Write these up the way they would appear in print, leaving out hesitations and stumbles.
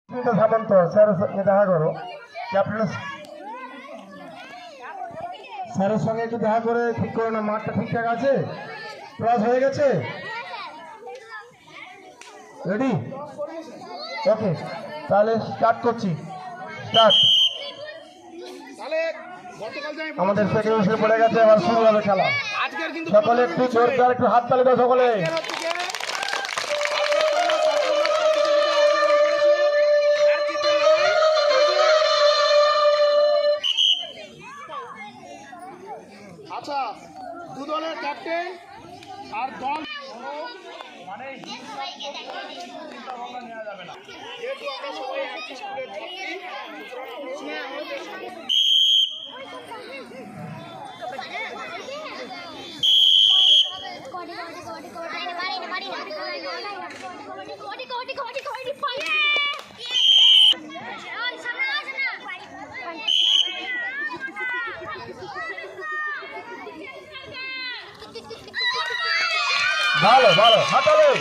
সামন্ত স্যারের সঙ্গে দেখা করো, ক্যাপ্টেন স্যারের সঙ্গে একটু দেখা করে ঠিক করো না, মাঠটা ঠিকঠাক আছে, ক্রস হয়ে গেছে, রেডি, ওকে, তাহলে স্টার্ট করছি, স্টার্ট। আমাদের সেকেন্ড পড়ে গেছে, আবার শুরু হবে খেলা। সকলে একটু জোরদার একটু হাত তালি দাও সকলে। আচ্ছা, দু দলের ক্যাপ্টেন আর দল মানে নেওয়া যাবে না, যেহেতু আমরা সবাই একই স্কুলের ভালো ভালো হাতালে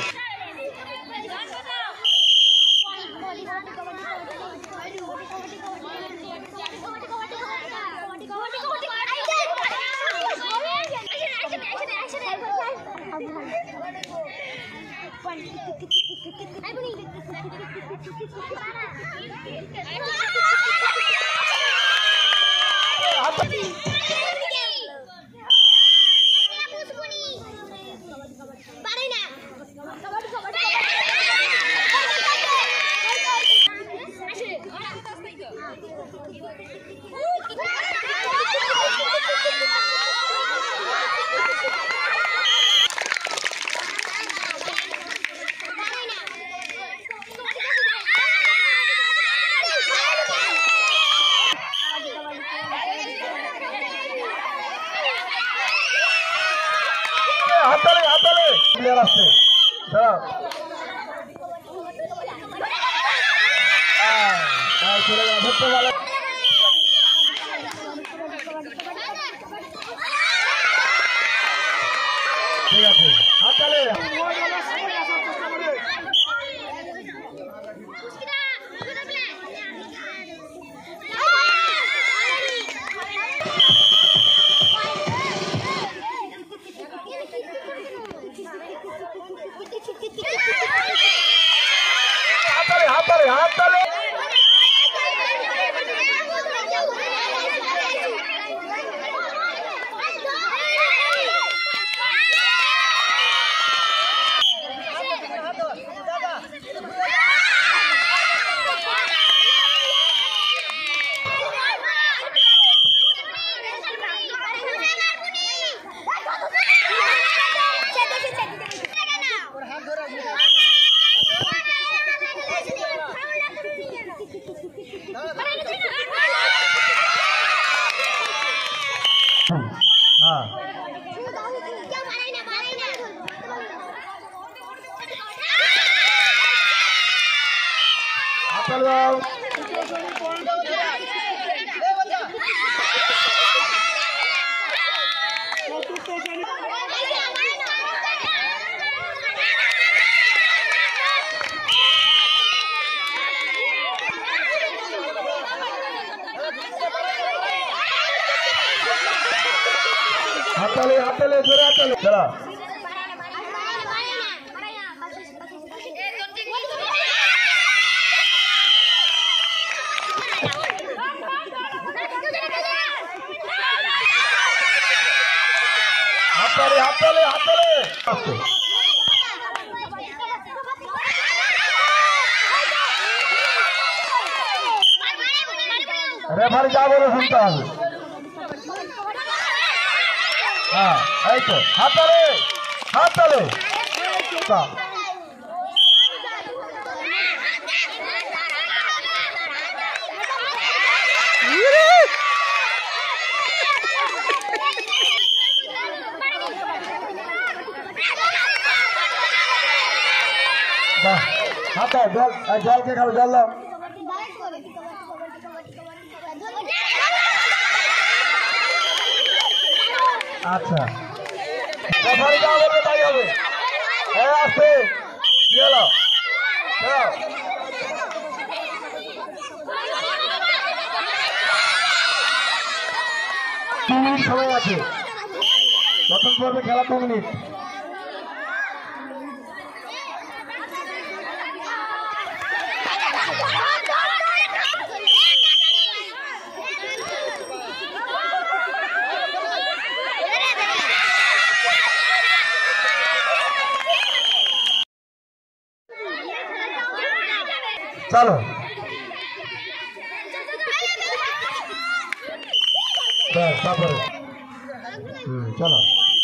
হাতালে হাতালে প্লেয়ার আসছে, দাঁড়াও চলে গেল, ধরতে ভালো, ঠিক আছে হাতালে হাতালে হাতালে हाँ हाताले हाताले जोरे हाताले चला हाताले हाताले हाताले रेफारी जा बोले सुनता है, हाँ ऐसे हाताले हाताले का हाथा जल जल के खाओ जल लो, আচ্ছা রেফারি যা বলবে তাই হবে, এই আসছে কি হলো, 2 মিনিট সময় আছে, প্রথম পর্বে খেলা 2 মিনিট। चलो चलो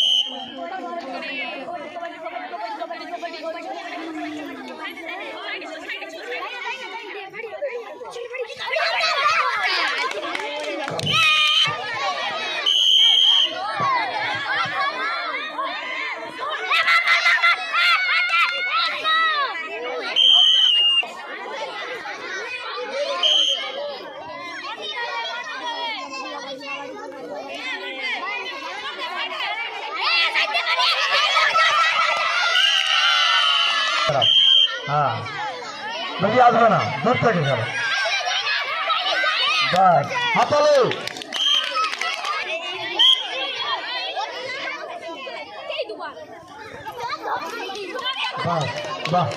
हाँ बड़ी आसबे ना दूर থেকে খেলো बस हाथाले बस बस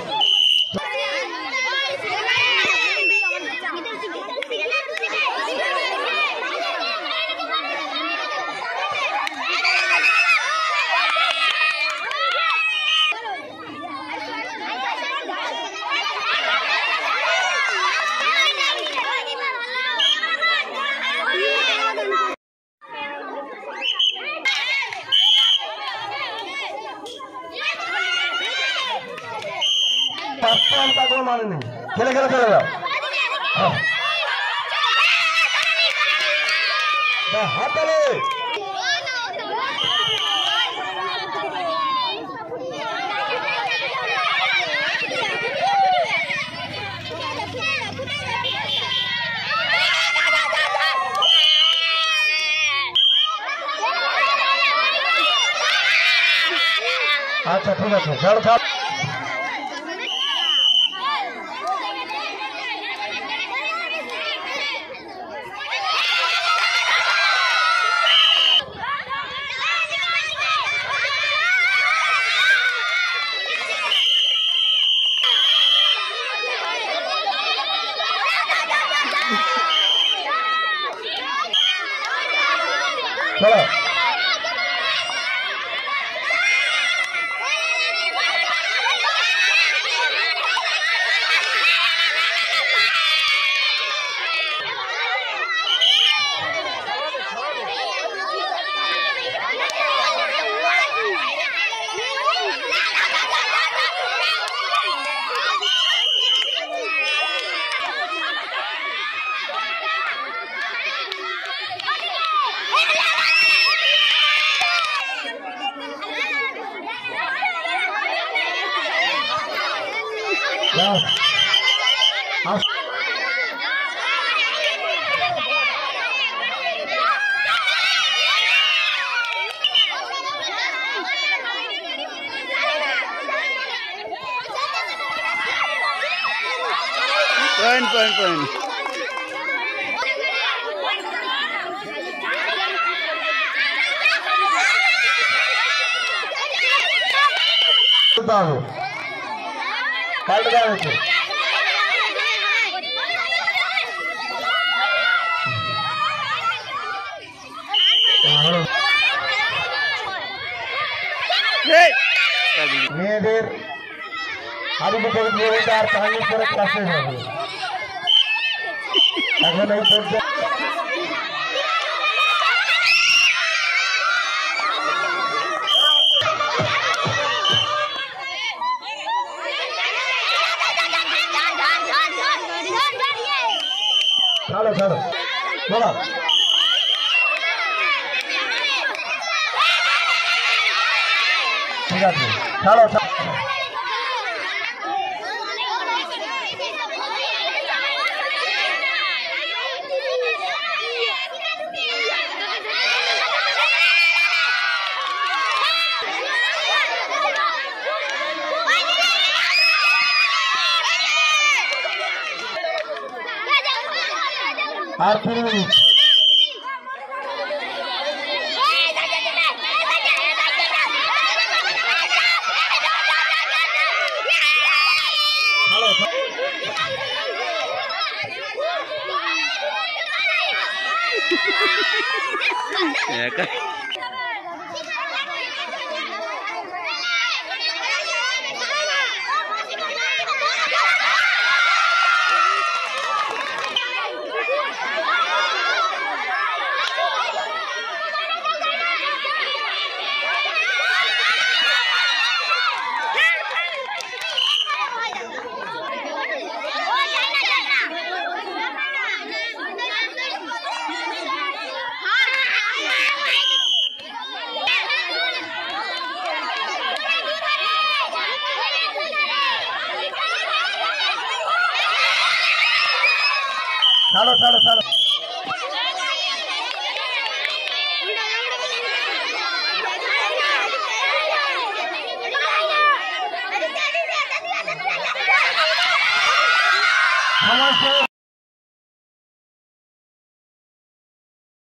का कोई मान नहीं, खेले खेले चले जाओ। हाथ चले अच्छा ठीक है चलो चलो चलो point. पलट गए মেয়েদের আদিবাসী প্রতিযোগিতার কাহিনী করে ক্লাসে যাবে এখন এই পর্যায়ে ছাড়ো ছাড়ো বলো ঠিক আছে ছাড়ো আর 3 মিনিট ছাড়ো ছাড়ো ছাড়ো সময় শেষ